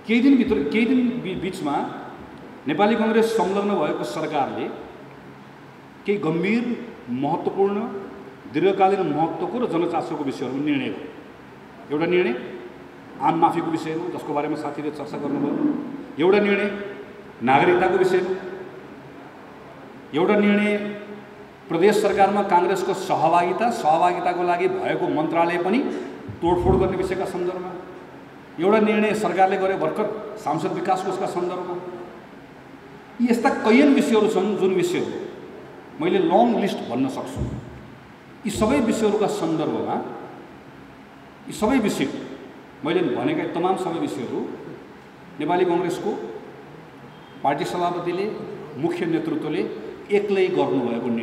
केही दिन बीचमा नेपाली कांग्रेस संलग्न भएको सरकारले केही गम्भीर महत्त्वपूर्ण दीर्घकालीन महत्त्वको र जनचासोको विषयहरू निर्णय गर्यो। एउटा निर्णय आम माफीको विषय हो, जसको बारेमा साथीले चर्चा गर्नुभयो। एउटा निर्णय नागरिकताको विषय हो। एउटा निर्णय प्रदेश सरकारमा कांग्रेसको सहभागिताको लागि भएको मन्त्रालय पनि तोडफोड गर्ने विषयका सन्दर्भमा। एउटा निर्णय सरकारले गरे भर्खर सांसद विकास कोषका सन्दर्भमा। यी यस्ता कैयन विषयहरू छन् जुन विषयहरू मैले लङ लिस्ट भन्न सक्छु। यी सबै विषयहरूका सन्दर्भमा यी सबै विषय मैले भनेका तमाम सबै विषयहरू नेपाली कांग्रेसको पार्टी सभापतिले, मुख्य नेतृत्वले एक्लै गर्नुभएको